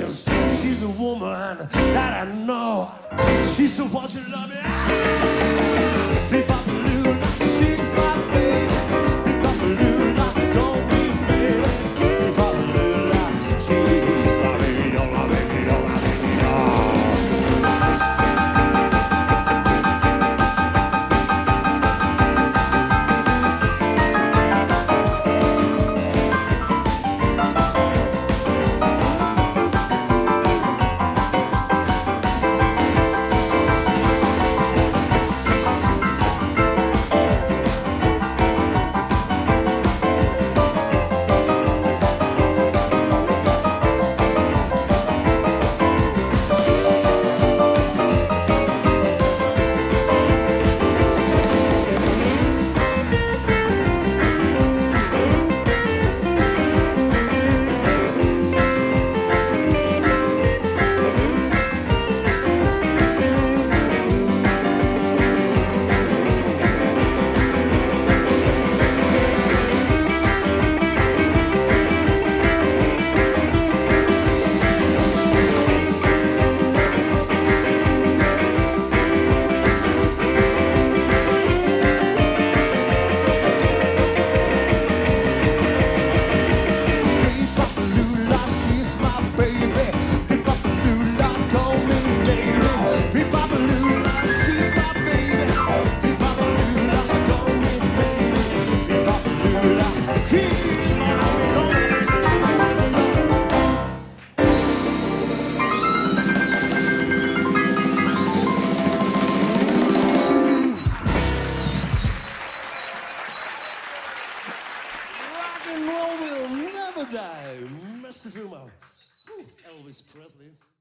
is. She's a woman that I know. She said, won't you love me? Be-bop-a-loo-la, she's my baby. Be-bop-a-loo-la, don't be baby. Be-bop-a-loo-la, she's my baby. You're my baby, you're my baby, rock and roll will never die. Mr. Filmo. Elvis Presley.